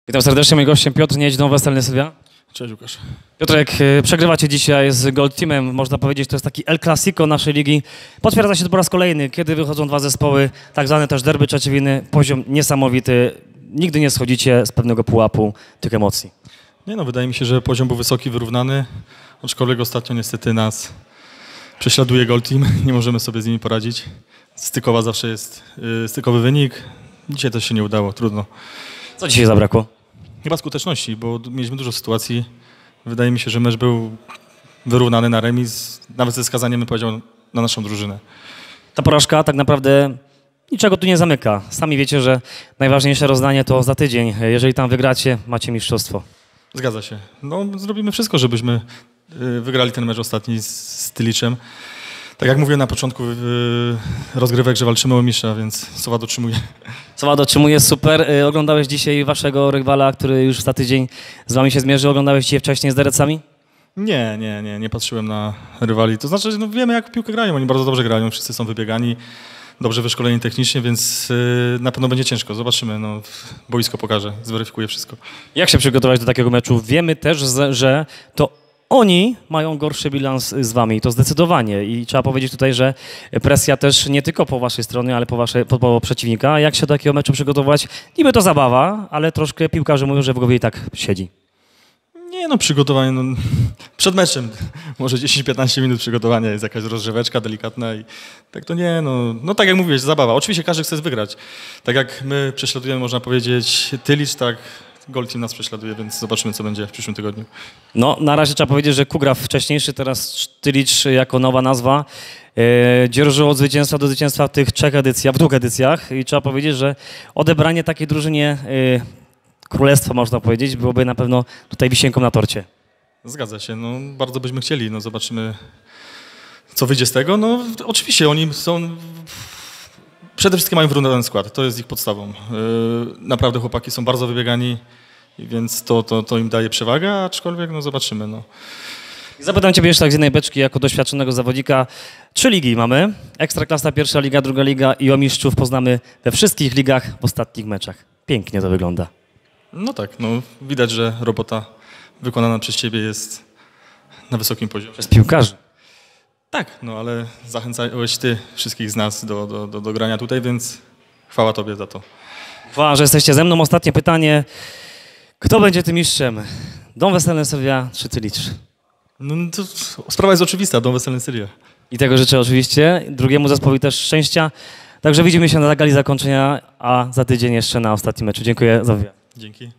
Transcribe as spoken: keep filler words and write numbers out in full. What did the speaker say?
Witam serdecznie, moim gościem Piotr Niedź, Dom Weselny Sylwia. Cześć Łukasz. Piotrek, przegrywacie dzisiaj z Gold Teamem, można powiedzieć, to jest taki El Clasico naszej ligi. Potwierdza się to po raz kolejny, kiedy wychodzą dwa zespoły, tak zwane też derby Czeciewiny, poziom niesamowity. Nigdy nie schodzicie z pewnego pułapu tych emocji. Nie no, wydaje mi się, że poziom był wysoki, wyrównany, aczkolwiek ostatnio niestety nas prześladuje Gold Team, nie możemy sobie z nimi poradzić. Stykowa zawsze jest yy, stykowy wynik, dzisiaj też się nie udało, trudno. Co dzisiaj zabrakło? Chyba skuteczności, bo mieliśmy dużo sytuacji. Wydaje mi się, że mecz był wyrównany na remis, nawet ze skazaniem, bym powiedział, na naszą drużynę. Ta porażka tak naprawdę niczego tu nie zamyka. Sami wiecie, że najważniejsze rozdanie to za tydzień. Jeżeli tam wygracie, macie mistrzostwo. Zgadza się. No, zrobimy wszystko, żebyśmy yy, wygrali ten mecz ostatni z, z Tyliczem. Tak jak mówiłem na początku yy, rozgrywek, że walczymy o mistrza, więc Sowa dotrzymuje. Sowa dotrzymuje, super. Oglądałeś dzisiaj waszego rywala, który już za tydzień z wami się zmierzy. Oglądałeś dzisiaj wcześniej z Derecami? Nie, nie, nie, nie patrzyłem na rywali. To znaczy, no wiemy jak w piłkę grają, oni bardzo dobrze grają, wszyscy są wybiegani, dobrze wyszkoleni technicznie, więc yy, na pewno będzie ciężko. Zobaczymy, no, boisko pokaże, zweryfikuje wszystko. Jak się przygotować do takiego meczu? Wiemy też, że to oni mają gorszy bilans z wami, to zdecydowanie. I trzeba powiedzieć tutaj, że presja też nie tylko po waszej stronie, ale po, waszej, po, po przeciwnika. Jak się do takiego meczu przygotować? Niby to zabawa, ale troszkę piłkarze mówią, że w głowie i tak siedzi. Nie no, przygotowanie, no, przed meczem może dziesięć piętnaście minut przygotowania, jest jakaś rozgrzeweczka delikatna i tak to nie, no, no tak jak mówiłeś, zabawa. Oczywiście każdy chce wygrać. Tak jak my prześladujemy, można powiedzieć, Tylicz, tak Gold Team nas prześladuje, więc zobaczymy, co będzie w przyszłym tygodniu. No, na razie trzeba powiedzieć, że Kugraw wcześniejszy, teraz Tylicz jako nowa nazwa, yy, dzierżył od zwycięstwa do zwycięstwa w tych trzech edycjach, w dwóch edycjach i trzeba powiedzieć, że odebranie takiej drużynie yy, królestwa, można powiedzieć, byłoby na pewno tutaj wisienką na torcie. Zgadza się, no bardzo byśmy chcieli, no zobaczymy, co wyjdzie z tego. No oczywiście oni są, przede wszystkim mają wyrównany skład, to jest ich podstawą. Yy, naprawdę chłopaki są bardzo wybiegani, więc to, to, to im daje przewagę, aczkolwiek no zobaczymy. No. Zapytam ciebie jeszcze tak z jednej beczki, jako doświadczonego zawodnika. Trzy ligi mamy, Ekstraklasa, pierwsza liga, druga liga i o mistrzów poznamy we wszystkich ligach w ostatnich meczach. Pięknie to wygląda. No tak, no widać, że robota wykonana przez ciebie jest na wysokim poziomie. Przez piłkarzy. Tak, no ale zachęcałeś ty wszystkich z nas do, do, do, do grania tutaj, więc chwała tobie za to. Chwała, że jesteście ze mną. Ostatnie pytanie. Kto będzie tym mistrzem? Dom Weselny Sylwia czy Tylicz? No to sprawa jest oczywista, Dom Weselny Sylwia. I tego życzę oczywiście. Drugiemu zespołowi też szczęścia. Także widzimy się na gali zakończenia, a za tydzień jeszcze na ostatnim meczu. Dziękuję za wywiad. Dzięki.